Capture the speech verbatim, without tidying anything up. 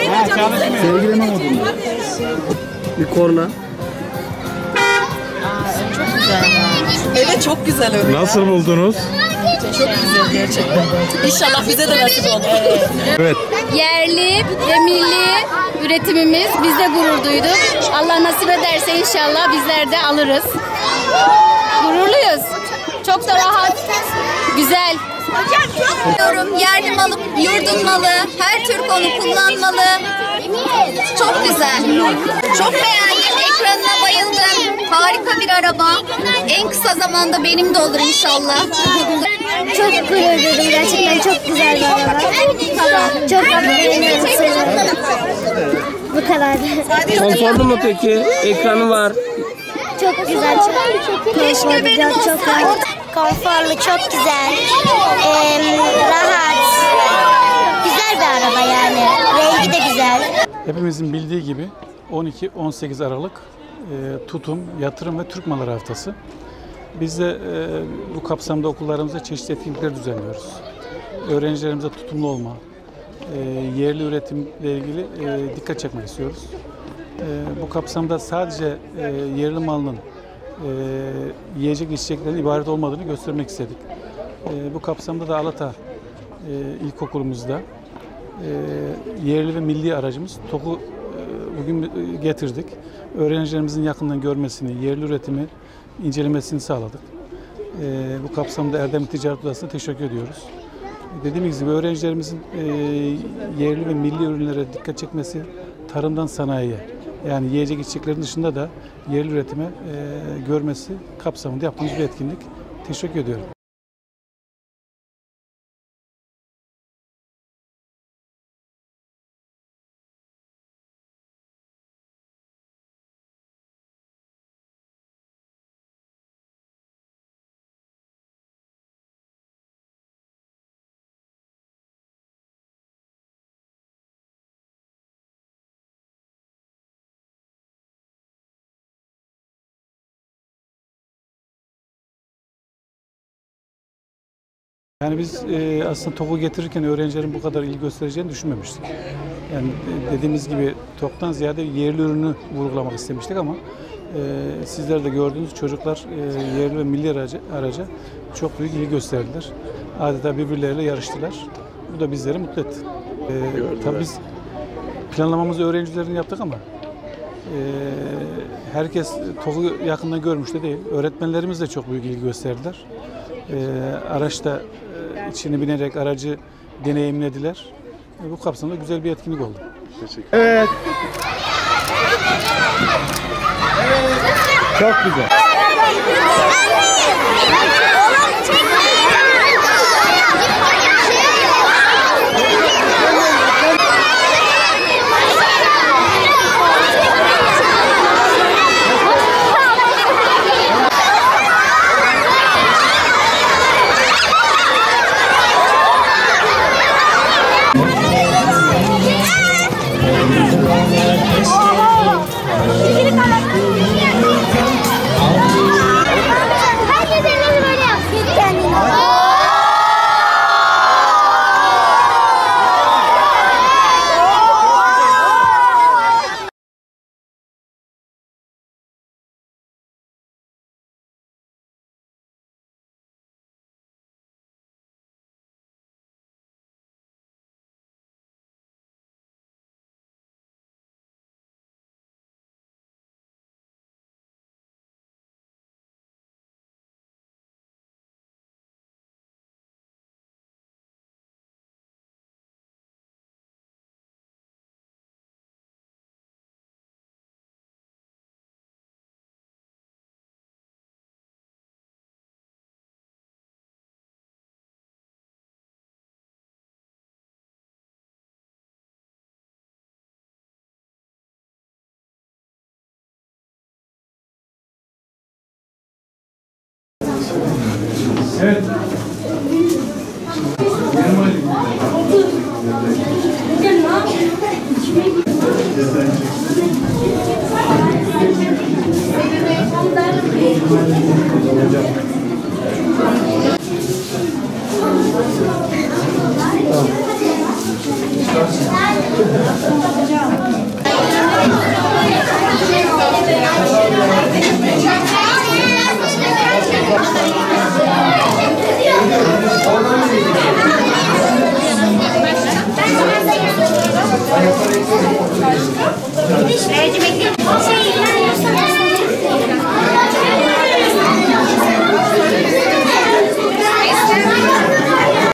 Sevgileme modunda. Bir korna. Çok güzel. Evet çok güzel öyle. Nasıl buldunuz? Çok güzel gerçekten. İnşallah bize de nasip olur. Evet. Evet. Yerli ve milli üretimimiz, biz de gurur duyduk. Allah nasip ederse inşallah bizler de alırız. Gururluyuz. Çok da rahat, güzel. Hocam çok diyorum. Yerli malı, yurdun malı, her Türk onu kullanmalı. Çok güzel. Çok beğendim. Ekranına bayıldım. Harika bir araba. En kısa zamanda benim de olur inşallah. Çok gurur duydum. Gerçekten çok güzel bir araba. Çok beğeniyorum. Seviyorum. Bu kadar. Konforlu mu peki? Ekranı var. Çok güzel. Çok konforlu. Çok konforlu. Çok güzel. Ee, rahat. Güzel bir araba yani. Rengi de güzel. Hepimizin bildiği gibi on iki on sekiz Aralık e, tutum, yatırım ve Türk malı haftası. Biz de e, bu kapsamda okullarımızda çeşitli etkinlikler düzenliyoruz. Öğrencilerimize tutumlu olma, e, yerli üretimle ilgili e, dikkat çekmek istiyoruz. E, bu kapsamda sadece e, yerli malının e, yiyecek içeceklerin ibaret olmadığını göstermek istedik. E, bu kapsamda da Alata e, ilkokulumuzda e, yerli ve milli aracımız TOG'u e, bugün getirdik. Öğrencilerimizin yakından görmesini, yerli üretimi incelemesini sağladık. E, bu kapsamda Erdemli Ticaret Odası'na teşekkür ediyoruz. Dediğimiz gibi öğrencilerimizin e, yerli ve milli ürünlere dikkat çekmesi, tarımdan sanayiye, yani yiyecek içeceklerin dışında da yerli üretime e, görmesi kapsamında yaptığımız bir etkinlik. Teşekkür ediyorum. Yani biz e, aslında TOG'u getirirken öğrencilerin bu kadar ilgi göstereceğini düşünmemiştik. Yani e, dediğimiz gibi TOG'dan ziyade yerli ürünü vurgulamak istemiştik ama e, sizler de gördüğünüz çocuklar e, yerli ve milli araca, araca çok büyük ilgi gösterdiler. Adeta birbirleriyle yarıştılar. Bu da bizleri mutlu etti. E, tabii biz planlamamızı öğrencilerin yaptık ama e, herkes TOG'u yakından görmüş de değil. Öğretmenlerimiz de çok büyük ilgi gösterdiler. E, araçta içine binerek aracı deneyimlediler. Bu kapsamda güzel bir etkinlik oldu. Teşekkür ederim. Evet. Çok güzel. Evet. Tamam. Mercimekli şey